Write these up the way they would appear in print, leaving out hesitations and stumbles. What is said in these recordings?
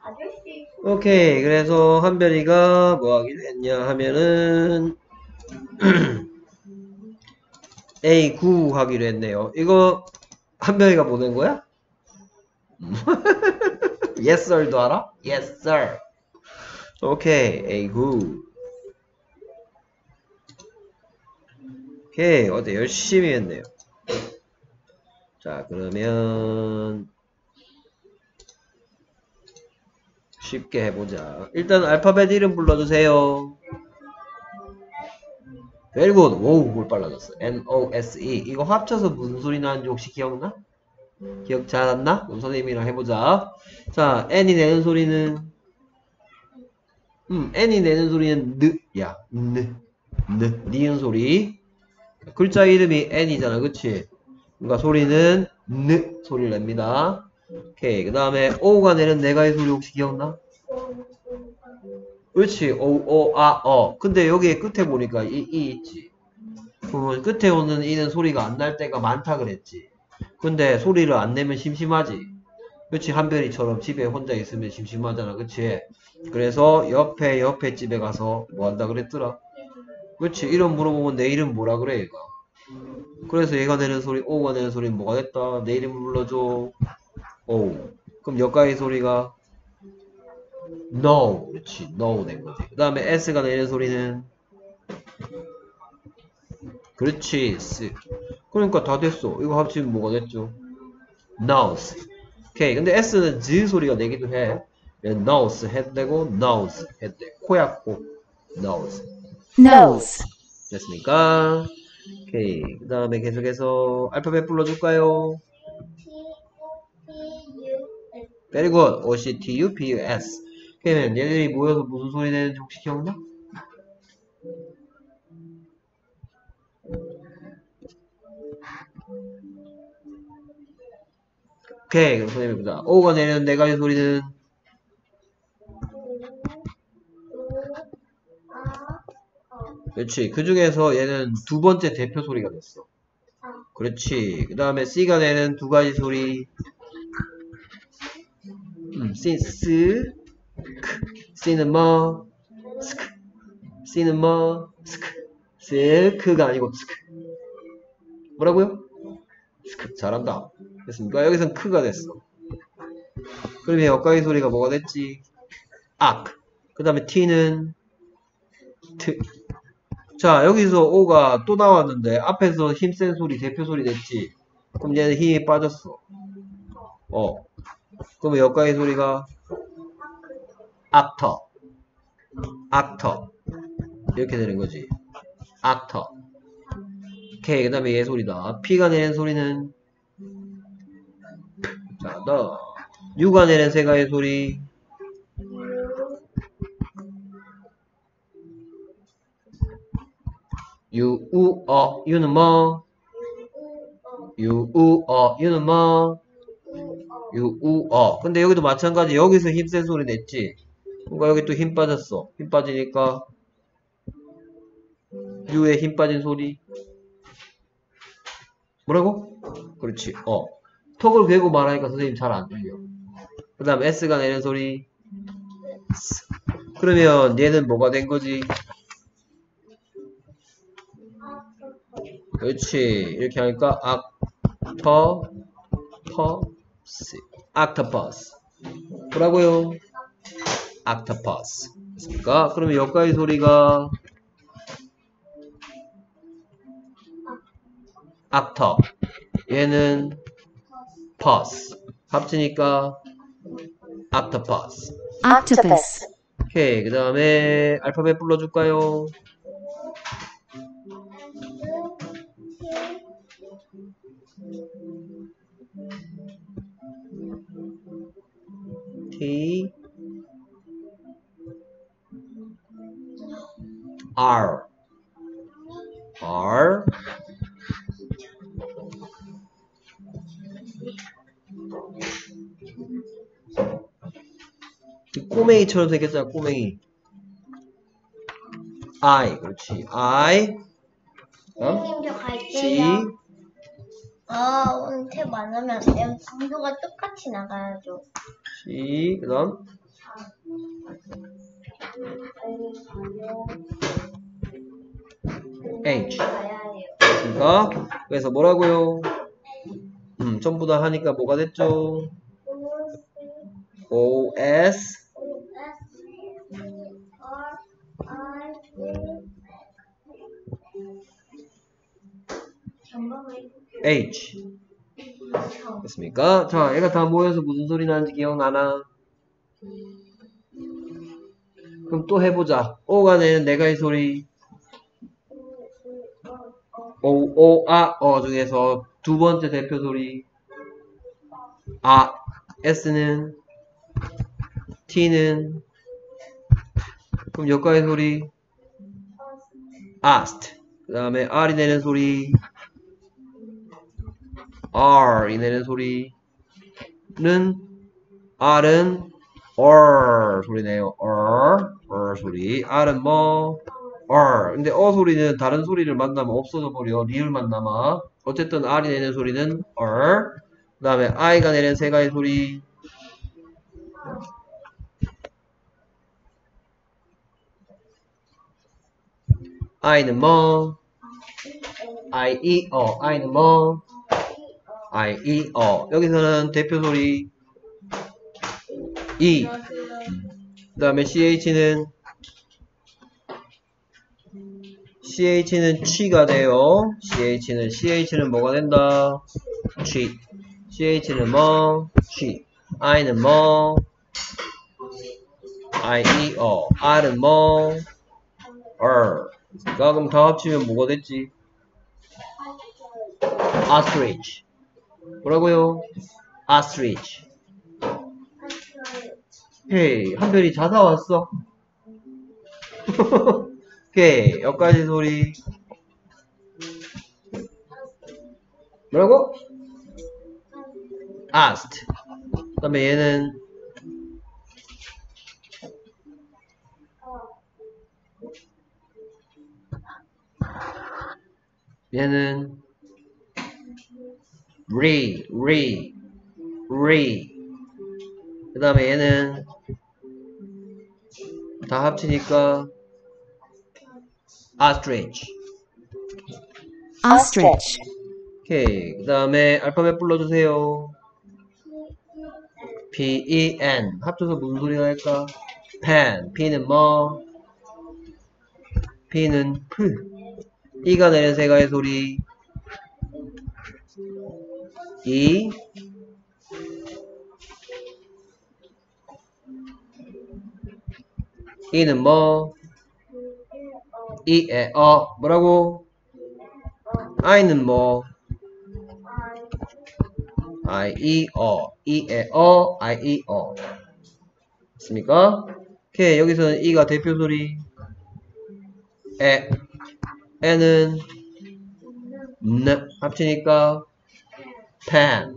오케이. 그래서 한별이가 뭐 하기로 했냐 하면은 A9 하기로 했네요. 이거 한별이가 보낸 거야? Yes sir도 알아? Yes sir. 오케이. A9. 오케이. 어때? 열심히 했네요. 자, 그러면 쉽게 해보자. 일단 알파벳 이름 불러주세요. Very good. 오우, 뭘 빨라졌어. N-O-S-E. 이거 합쳐서 무슨 소리 나는지 혹시 기억나? 기억 잘 안 나? 그럼 선생님이랑 해보자. 자, N이 내는 소리는 N이 내는 소리는 야, 니은 소리. 글자 이름이 N이잖아, 그치? 그러니까 소리는 소리를 냅니다. 오케이. 그 다음에 O가 내는 내가의 소리 혹시 기억나? 그렇지. O, 아, 근데 여기 끝에 보니까 이 있지. 그러면 끝에 오는 이는 소리가 안 날 때가 많다 그랬지. 근데 소리를 안 내면 심심하지. 그렇지. 한별이처럼 집에 혼자 있으면 심심하잖아. 그치? 그래서 옆에 집에 가서 뭐 한다 그랬더라? 그렇지. 이름 물어보면 내 이름 뭐라 그래, 얘가. 그래서 얘가 내는 소리, O가 내는 소리는 뭐가 됐다? 내 이름 불러줘. O. 그럼 여기의 소리가 No. 그렇지. No 된 거지. 그 다음에 S가 내는 소리는 그렇지. S. 그러니까 다 됐어. 이거 합치면 뭐가 됐죠? Nose. 오케이. 근데 S는 Z 소리가 내기도 해. Nose 해도 되고 Nose 해도 돼. 코야 코. Nose. nose, 됐습니까? 오케이. 그 다음에 계속해서 알파벳 불러줄까요? Very good. O-C-T-U-P-U-S. 그러면 얘들이 모여서 무슨 소리 내는지 혹시 기억나? 오케이. 그럼 선생님이 보자. O가 내는 내가의 소리는 그렇지. 그 중에서 얘는 두 번째 대표 소리가 됐어. 그렇지. 그 다음에 C가 내는 두 가지 소리. 스, C는 뭐? 스크. C는 뭐? 스크. 스크가 아니고 스크. 뭐라고요? 스크. 잘한다. 됐습니까? 여기선 크가 됐어. 그러면 여기의 소리가 뭐가 됐지? 악. 그 다음에 T는 트. 자, 여기서 O가 또 나왔는데 앞에서 힘센 소리, 대표 소리 냈지? 그럼 얘는 힘이 빠졌어. 그러면 여기의 소리가 악터. 악터. 이렇게 되는 거지. 악터. 오케이. 그 다음에 얘 소리다. P가 내는 소리는 자, 너. U가 내는 세 가지 소리. 유, 우, 유는 뭐? 유, 우, 유는 뭐? 유, 우, 근데 여기도 마찬가지. 여기서 힘센 소리 냈지? 그러니까 여기 또 힘 빠졌어. 힘 빠지니까 유에 힘 빠진 소리. 뭐라고? 그렇지. 턱을 괴고 말하니까 선생님 잘 안 들려. 그 다음 S가 내는 소리. 그러면 얘는 뭐가 된 거지? 그렇지. 이렇게 하니까 악터퍼스. 악터퍼스. 뭐라고요? 악터퍼스. 됐습니까? 그러면 여기까지 소리가 악터. 얘는 퍼스. 합치니까 악터퍼스. octopus, 오케이. 그 다음에 알파벳 불러줄까요? T R R 꼬맹이처럼 생겼잖아. 꼬맹이. I. 그렇지. I 선생님 저 G 갈게요. 오늘 탭 안 하면 안 돼요. 강도가 똑같이 나가야죠. C 그 다음 H. 됐습니까? 그래서 뭐라고요? 전부 다 하니까 뭐가 됐죠? OS H. 됐습니까? 자, 얘가 다 모여서 무슨 소리 나는지 기억나나? 그럼 또 해보자. O가 내는 내가의 소리. O, 중에서 두 번째 대표 소리. S는, T는, 그럼 여기까지 소리. asked. 그 다음에 R이 내는 소리. R이 내는 소리는, R은 so리 내요. 소리. R은 뭐? 근데 소리는 다른 소리를 만나면 없어져 버려. 리을만 남아. 어쨌든 R이 내는 소리는 그 다음에 I가 내는 세 가지 소리. I는 뭐? I는 뭐? 여기서는 대표 소리 E. 그 다음에 CH는 취가 돼요. CH는 뭐가 된다? 취. CH는 뭐? 취. I는 뭐? R은 뭐? 그럼 다 합치면 뭐가 됐지? ostrich. 뭐라고요? ostrich. 오케이, 한별이 자다 왔어. 오케이, 여기까지 소리. 뭐라고? asked. 그 다음에 얘는 re. 그 다음에 얘는 다 합치니까 ostrich. 오케이. 그 다음에 알파벳 불러주세요. P-E-N. 합쳐서 무슨 소리가 날까? pen. P는 뭐? P는 P. E가 내는 세 가지 소리. E. E는 뭐? E에 뭐라고? I는 뭐? E에 됐습니까? 오케이, 여기서는 E가 대표 소리. N은 합치니까 pen.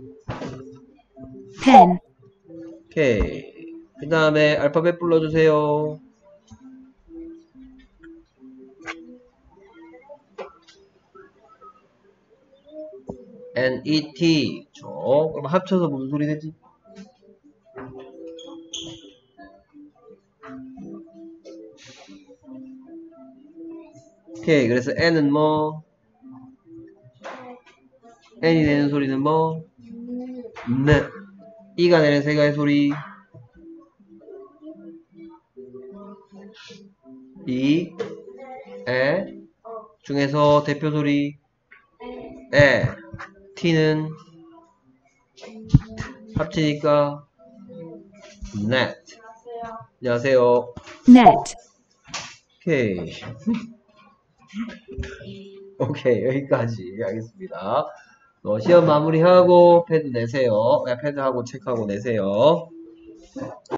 오케이. 그 다음에 알파벳 불러주세요. N-E-T. 그럼 합쳐서 무슨 소리 되지? 오케이. 그래서 N은 뭐? N이 내는 소리는 뭐? E가 내는 세 가지 소리. E, 중에서 대표 소리. T는 합치니까 net. 안녕하세요. net, 오케이. 오케이, 여기까지 하겠습니다. 시험 마무리하고 패드 내세요. 패드하고 체크하고 내세요.